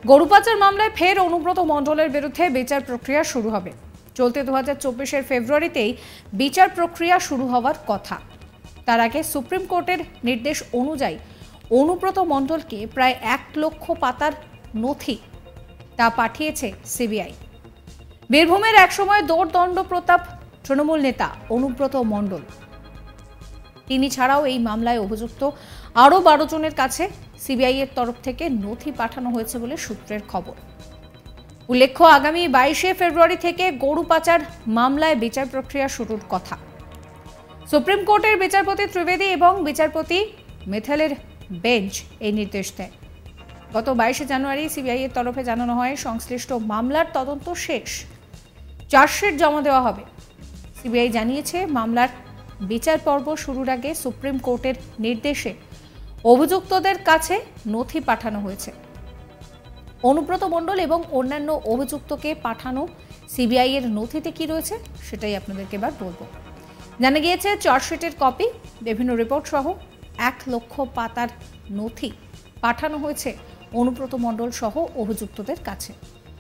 গরু পাচার মামলায় ফের অনুব্রত মণ্ডলের বিরুদ্ধে বিচার প্রক্রিয়া শুরু হবে। চলতি 2024 ফেব্রুয়ারিতেই বিচার প্রক্রিয়া শুরু হওয়ার কথা। তার আগে সুপ্রিম কোর্টের নির্দেশ অনুযায়ী অনুব্রত মণ্ডলকে প্রায় 1 লক্ষ পাতার নথি তা পাঠিয়েছে সিবিআই। বীরভূমের একসময় দৌড়দণ্ড প্রতাপ তৃণমূল নেতা অনুব্রত মণ্ডল, তিনি ছাড়াও এই মামলায় অভিযুক্ত আরও 12 জনের কাছে সিবিআই এর তরফ থেকে নথি পাঠানো হয়েছে বলে সূত্রের খবর। উল্লেখ্য, আগামী 22 ফেব্রুয়ারি থেকে গরু পাচার মামলায় বিচার প্রক্রিয়া শুরুর কথা। সুপ্রিম কোর্টের বিচারপতি ত্রিবেদী এবং বিচারপতি মিথালের বেঞ্চ এই নির্দেশ দেয়। গত 22 জানুয়ারি সিবিআই এর তরফে জানানো হয় সংশ্লিষ্ট মামলার তদন্ত শেষ, চার্জশিট জমা দেওয়া হবে। সিবিআই জানিয়েছে মামলার বিচার পর্ব শুরুর আগে সুপ্রিম কোর্টের নির্দেশে অভিযুক্তদের কাছে নথি পাঠানো হয়েছে। অনুব্রত মণ্ডল এবং অন্যান্য অভিযুক্তকে পাঠানো সিবিআই এর নথিতে কি রয়েছে সেটাই আপনাদেরকে এবার বলবো। জানা গিয়েছে চার্জশিটের কপি, বিভিন্ন রিপোর্ট সহ 1 লক্ষ পাতার নথি পাঠানো হয়েছে অনুব্রত মণ্ডল সহ অভিযুক্তদের কাছে।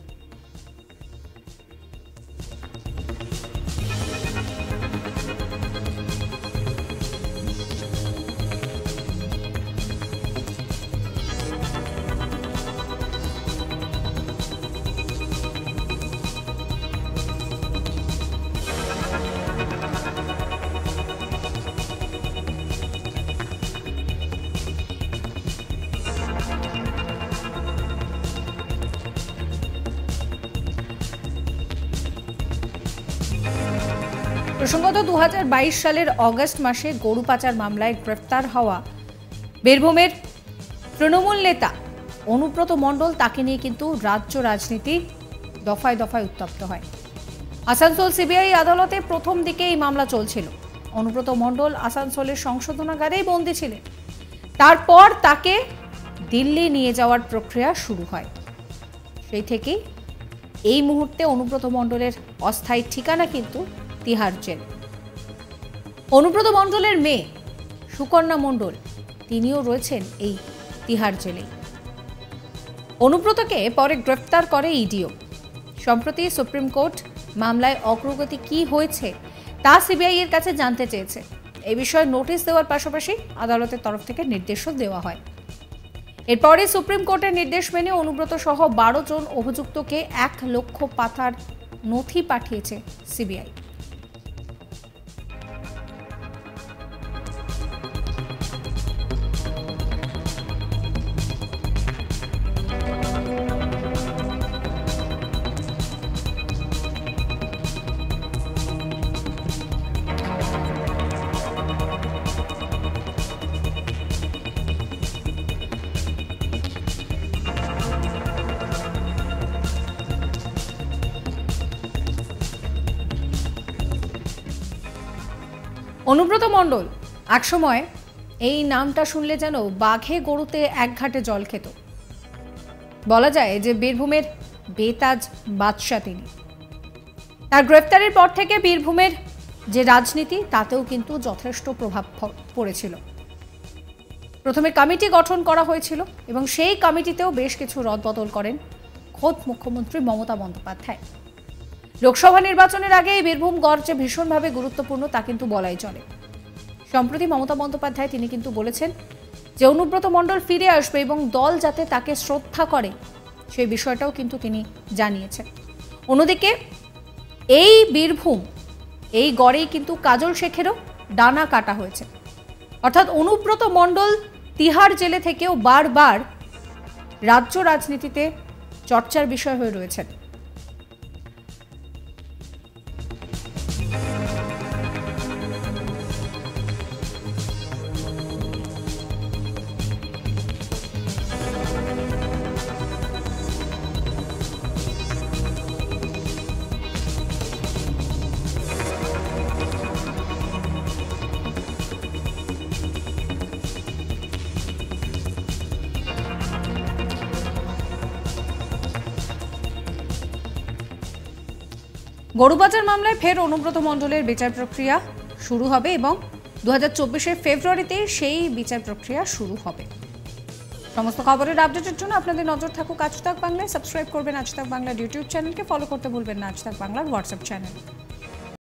প্রসঙ্গত 2022 সালের অগস্ট মাসে গরু পাচার মামলায় গ্রেফতার হওয়া বীরভূমের তৃণমূল নেতা অনুব্রত মণ্ডল, তাকে নিয়ে কিন্তু রাজ্য রাজনীতি দফায় দফায় উত্তপ্ত হয়। আসানসোল সিবিআই আদালতে প্রথম দিকে এই মামলা চলছিল। অনুব্রত মণ্ডল আসানসোলের সংশোধনাগারেই বন্দী ছিলেন। তারপর তাকে দিল্লি নিয়ে যাওয়ার প্রক্রিয়া শুরু হয়। সেই থেকেই এই মুহূর্তে অনুব্রত মণ্ডলের অস্থায়ী ঠিকানা কিন্তু তিহার জেল। অনুব্রত মণ্ডলের মেয়ে সুকন্যা মণ্ডল, তিনিও রয়েছেন এই তিহার জেলে। অনুব্রতকে পরে গ্রেফতার করে ইডিও। সম্প্রতি সুপ্রিম কোর্ট মামলায় অগ্রগতি কি হয়েছে তা সিবিআই এর কাছে জানতে চেয়েছে। এই বিষয়ে নোটিশ দেওয়ার পাশাপাশি আদালতের তরফ থেকে নির্দেশও দেওয়া হয়। এরপরে সুপ্রিম কোর্টের নির্দেশ মেনে অনুব্রত সহ 12 জন অভিযুক্তকে 1 লক্ষ পাতার নথি পাঠিয়েছে সিবিআই। অনুব্রত মণ্ডল একসময় এই নামটা শুনলে যেন বাঘে গরুতে এক ঘাটে জল খেত। বলা যায় যে বীরভূমের বেতাজ বাদশা তিনি। তার গ্রেফতারের পর থেকে বীরভূমের যে রাজনীতি তাতেও কিন্তু যথেষ্ট প্রভাব পড়েছিল। প্রথমে কমিটি গঠন করা হয়েছিল এবং সেই কমিটিতেও বেশ কিছু রদবদল করেন খোদ মুখ্যমন্ত্রী মমতা বন্দ্যোপাধ্যায়। লোকসভা নির্বাচনের আগে এই বীরভূম গড় যে ভীষণভাবে গুরুত্বপূর্ণ তা কিন্তু বলাই চলে। সম্প্রতি মমতা বন্দ্যোপাধ্যায় তিনি কিন্তু বলেছেন যে অনুব্রত মণ্ডল ফিরে আসবে এবং দল যাতে তাকে শ্রদ্ধা করে সেই বিষয়টাও কিন্তু তিনি জানিয়েছেন। অন্যদিকে এই বীরভূম এই গড়েই কিন্তু কাজল শেখেরও ডানা কাটা হয়েছে। অর্থাৎ অনুব্রত মণ্ডল তিহার জেলে থেকেও বারবার রাজ্য রাজনীতিতে চর্চার বিষয় হয়ে রয়েছেন। গরু পাচার মামলায় ফের অনুব্রত মণ্ডলের বিচার প্রক্রিয়া শুরু হবে এবং 2024 ফেব্রুয়ারিতে সেই বিচার প্রক্রিয়া শুরু হবে। সমস্ত খবরের আপডেটের জন্য আপনাদের নজর থাকুক আজ তাক বাংলায়। সাবস্ক্রাইব করবেন আজ তাক বাংলার ইউটিউব চ্যানেলকে, ফলো করতে ভুলবেন না আজ তাক বাংলার হোয়াটসঅ্যাপ চ্যানেল।